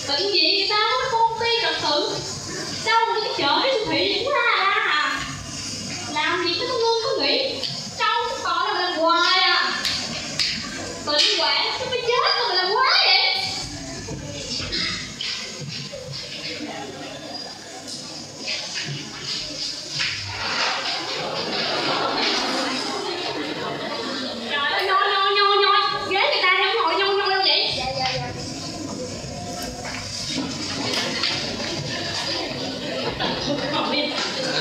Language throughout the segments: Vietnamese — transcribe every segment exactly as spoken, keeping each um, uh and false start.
bệnh viện người ta có công ty trật tự, đâu mà cái chợ cái siêu thị cũng la la à. Làm gì có lương có nghỉ, đâu còn là làm hoài à. Bệnh hoạn nó mới chết mà làm quá vậy. Trời ơi, nhoi nhoi nhoi nhoi, ghế người ta đang ngồi nhoi nhoi đâu vậy? Dạ dạ dạ. Ngồi đi.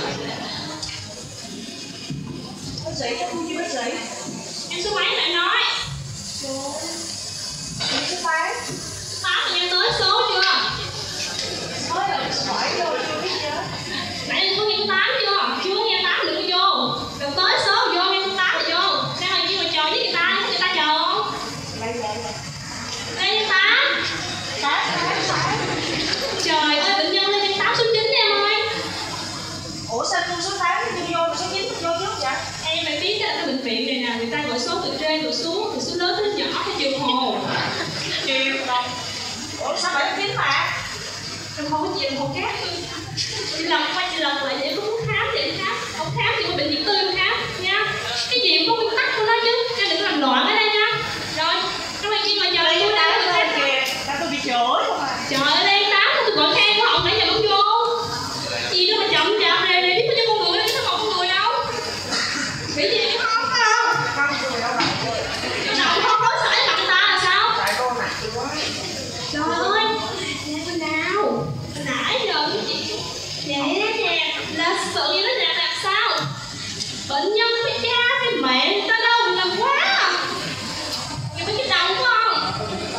Bác sĩ, chắc không chứ bác sĩ. Em số mấy lại nói? Số... Em số tám. tám là em tới số chưa? Mới là hỏi vô chưa biết chưa? Nãy em có nghe tám chưa? Chưa nghe tám đừng có vô. Đừng tới số vô, nghe tám là vô. Đang làm gì mà chờ với người ta, người ta chờ không? Dạ dạ dạ. Đây tám. tám, tám, tám. Trời ơi, bệnh nhân lên trên tám số chín em ơi. Ủa sao tôi số tám tôi vô, số chín tôi vô trước vậy? Em phải biết là cái bệnh viện này nè, người ta gọi số từ trên từ xuống, từ số lớn tới nhỏ theo chiều hồ. Chiều đâu? Ủa sao bảy chín mà? Em không có chiều hồ khác. Chị lần quay chị lần lại vậy, có muốn khám thì em khám, không khám thì bệnh viện tư em khám nha. Cái gì cũng có nguyên tắc của nó chứ, em đừng làm loạn ở đây nha. Rồi, các bạn kia ngồi chờ tôi đã được khách kìa. Đã tôi bị chửi không à? Trời ơi, đang tám tôi gọi khen của họ nãy giờ không vô. Gì đó mà chậm chậm này này biết có cho con người đâu, chứ không con người đâu. Nghĩ gì em không không? Không, tôi đâu bạn. Chứ nào không có sợi mặt người ta là sao? Tại con mặt tôi quá. Trời ơi, nghe bên nào? Nãy giờ cái chị vậy đó nè, là sự vậy đó nè, làm sao? Bệnh nhân cái cha, cái mẹ người ta đâu, mình làm quá à. Người ta cái đầu phải không?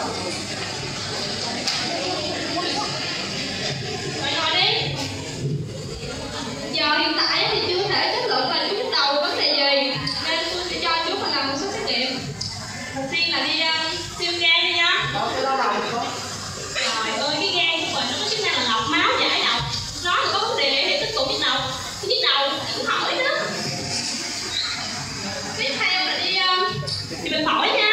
Rồi ngồi đi. Giờ hiện tại thì chưa thể kết luận là chú đầu vấn đề gì, nên tôi sẽ cho chú mà làm một số xét nghiệm. Đầu tiên là đi um, siêu gan đi nha. Trời ơi, cái gan của mình nó có chức năng là lọc máu giải độc. Nó là có vấn đề thì tích tụ nhức đầu. Cái nhức đầu cũng hỏi đó. Tiếp theo là đi um, đi bệnh phổi nha.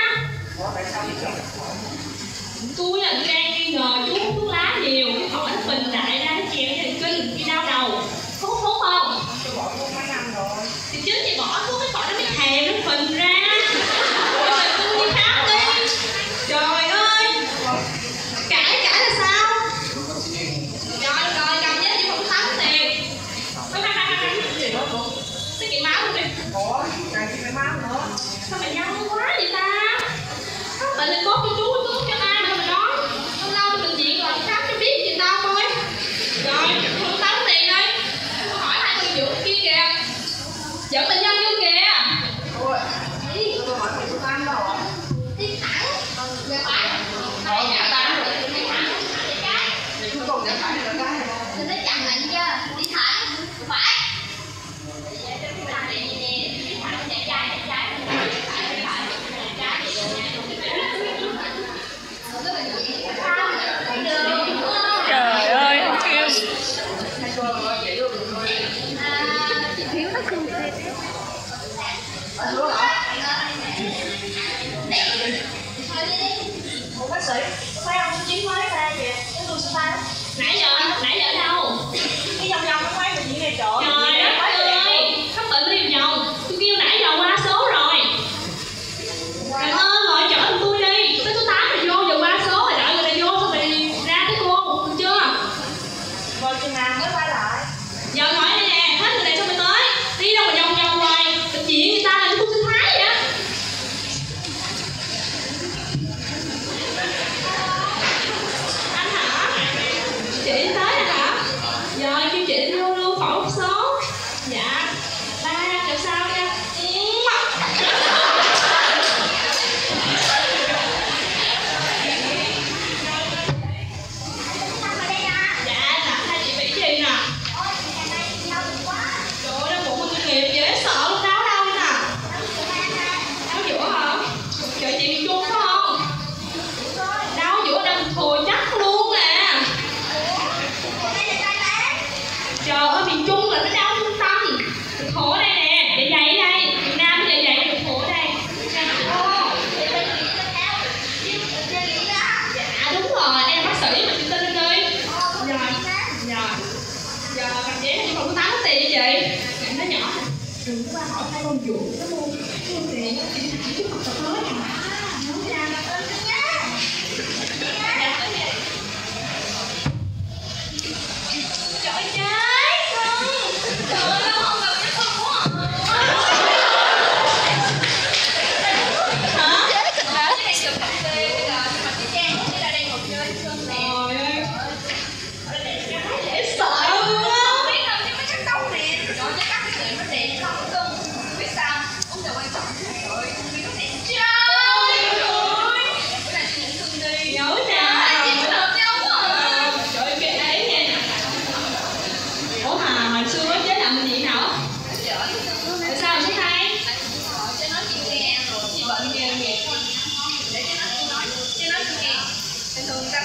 Tôi là tôi đang nghi ngờ chú hút thuốc lá nhiều, cái phổi nó phình đại ra, nó chèo cái thần kinh, đi đau đầu. Có hút thuốc không? Thì chính thì bỏ thuốc cái phổi nó mới thèm, nó phình ra. Rồi tôi đi khám đi. Trời ơi, cãi cãi là sao? Rồi rồi cầm giấy đi phòng khám tiền. Thôi khăn khăn khăn xét nghiệm máu luôn đi. Ủa, càng xét nghiệm máu nữa. Sao mày nhanh quá vậy ta? Bệnh này tốt cho chú, tốt cho ta nữa mà nói. Lâu lâu đi bệnh viện rồi khám cho biết gì tao coi. Rồi, không tắm tiền đây. Tôi hỏi hai người dưỡng kia kìa. Dẫn bệnh nhân vô kìa. Ôi, tôi hỏi mày tôi ăn đâu ạ? Đi thẳng. Về phải. Thôi nhả ta. Đi thẳng. Đi trái. Thì tôi còn nhả phải là cái. Tôi nói chặn lạnh chưa? Đi thẳng. Phải. Đi thẳng, chạy trái, chạy trái. Trời ơi, kêu chị Thiếu nó cưng thiệt. Ủa bác sĩ, thấy ông số chín mới ra kìa, cái tôi số tám. Nãy giờ, nãy giờ đâu? Cái vòng vòng nó quay bệnh viện này trộn. Trời đất ơi, khắp bệnh đi vòng. Tôi kêu nãy giờ qua số rồi. Cảm ơn, ngồi chở tôi đi. Tới số tám rồi vô, giờ qua số rồi đợi người ta vô xong rồi ra tới cô, được chưa? Rồi chừng nào mới quay lại? Giờ ngồi đây nè, hết người này xong rồi tới. Đi đâu mà vòng vòng hoài, bệnh viện người ta là khu sinh thái vậy á. Anh hả? Chị ta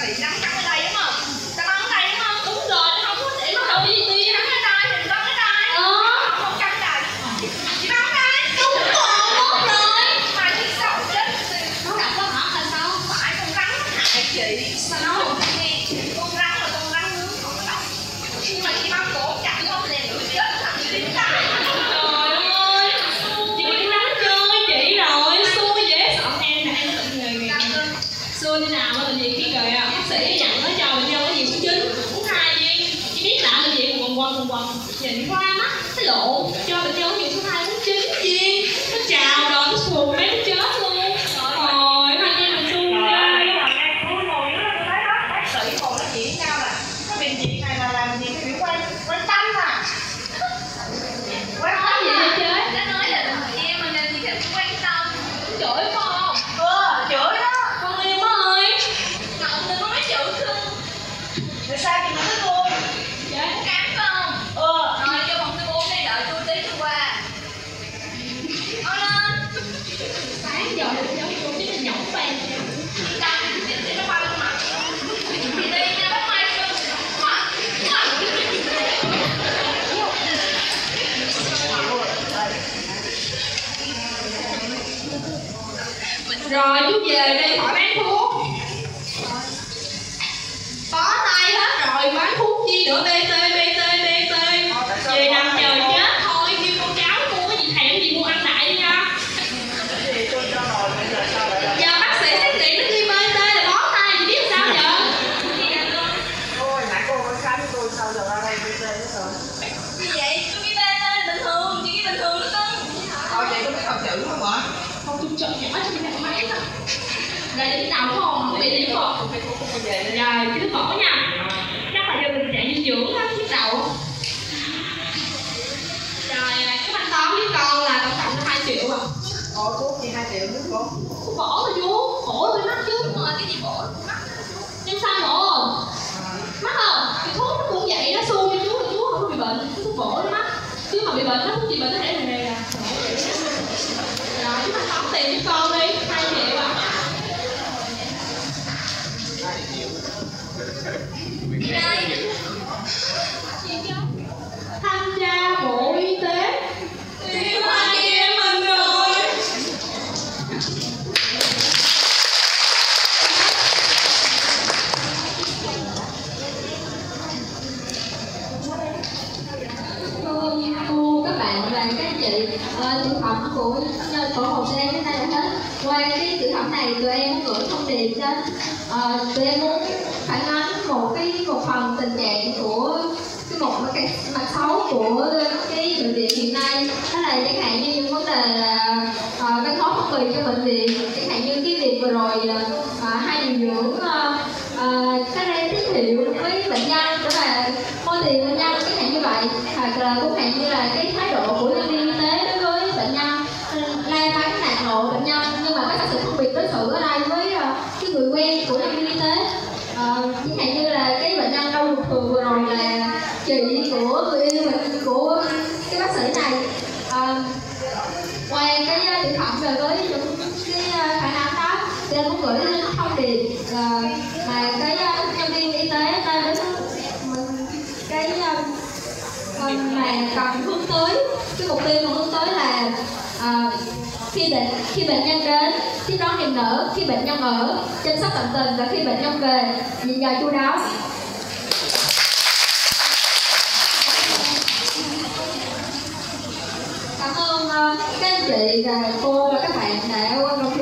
bị nắng cắn ở đây đúng không? Ta bắn ở đây đúng không? Đúng rồi, nó không có để nó đâu bị đi nắng ở đây thì bắn ở đây. Ờ. Không cắn đây. Chị bắn ở đây. Đúng rồi, đúng rồi. Mà chị sao chết? Nó đập có hả là sao? Phải con rắn nó hại chị. Sao? Con rắn là con rắn nướng không có độc. Nhưng mà chị bắn cổ chặt không thì nó chết thằng chị tay. Trời ơi. Chị cũng rắn chơi chị rồi. Xui dễ sợ em nè, em tự người người. Xui như nào mà bệnh viện khi rồi bác sĩ dặn nó cho bệnh nhân cái gì cũng chín, cũng hai viên. Chị biết là bệnh viện quần quần quần quần nhìn qua mắt cái lộ cho bệnh nhân nhiều số hai cũng chín viên. Nó chào rồi nó sụp mấy nó chết luôn. Rồi hai viên mình xui ra. Cuối ngồi đó tôi thấy đó, bác sĩ ngồi nói chuyện nhau là cái bệnh viện này là làm gì cái việc quan quan tâm à. Quan tâm gì vậy chứ? Nó nói là em mình làm gì thì quan tâm. Chửi con. Ừ, chửi đó. Con Liêm ơi. Ngọc đừng nói chửi không. Tại sao chị nói với cô? Dạ. Cám không? Ừ. Rồi cho phòng số bốn đây đợi tôi tí tôi qua. Nói lên. Sáng giờ được giống cô biết là nhõng bàn. Đăng để nó qua bên mặt. Thì đi nha bác Mai. Rồi chú về đây khỏi bán thuốc. Có tay hết rồi, bán thuốc chi nữa, bê tê, bê tê, bê tê. Về nằm chờ chết thôi, kêu con cháu mua cái gì thèm gì mua ăn đại đi nha. Giờ bác sĩ xét nghiệm nó ghi bê tê là bó tay, chị biết sao vậy? Ôi, nãy cô có khám với tôi sao giờ ra đây bê tê hết rồi. Gì vậy? Tôi ghi bê tê bình thường, chị ghi bình thường nữa cưng. Thôi vậy có biết học chữ không ạ? Không, tôi chọn nhỏ cho mình đặt máy thôi. Rồi đến nào không? Bị điểm không? Rồi, chứ bỏ nha. Chắc là do tình trạng dinh dưỡng á, chiếc đầu. Rồi, cái thanh toán với con là tổng cộng là hai triệu à. Ồ, thuốc gì hai triệu nước cô? Thuốc bổ thôi chú, bổ bị mắc chứ. Đúng rồi, cái gì bổ mắc. Nhưng sao bổ không? Mắc không? Cái thuốc nó cũng vậy, nó xui cho chú là chú không có bị bệnh. Cái thuốc bổ nó mắc. Chứ mà bị bệnh nó không bị bệnh nó để hề à. Rồi, chúng ta tóm tiền cho con đi, hai triệu à. Đây. Thanh tra Bộ Y tế. Yêu anh em mình rồi. Cô, các bạn và các chị, uh, tiểu phẩm của của Hồ Sen đến đây là hết. Qua cái tiểu phẩm này tụi em muốn gửi thông điệp đến uh, tụi em muốn phản ánh một cái một phần tình trạng của cái một cái mặt xấu của cái bệnh viện hiện nay, đó là chẳng hạn như những vấn đề là uh, văn hóa phong bì cho bệnh viện, chẳng hạn như cái việc vừa rồi uh, hai điều dưỡng uh, uh, các em giới thiệu với bệnh nhân đó là môi tiền bệnh nhân chẳng hạn như vậy, hoặc là cũng hạn như là cái thái độ của nhân viên y tế đối với bệnh nhân, la mắng nạt nộ bệnh nhân, nhưng mà các sự phân biệt đối xử ở đây với uh, cái người quen của nhân viên y tế. Uh, chẳng hạn như là cái bệnh nhân đau ruột thừa vừa rồi là chị của người yêu mình của cái bác sĩ này. Uh, qua cái uh, tiểu phẩm về với những cái uh, phản ánh đó, thì em muốn gửi đến thông điệp uh, mà cái uh, nhân viên y tế ta đến cái uh, mà cần hướng tới, cái mục tiêu mà hướng tới là uh, khi bệnh khi bệnh nhân đến tiếp đón niềm nở, khi bệnh nhân ở chăm sóc tận tình, và khi bệnh nhân về nhìn vào chu đáo. Cảm ơn uh, các anh chị và cô và các bạn đã quan tâm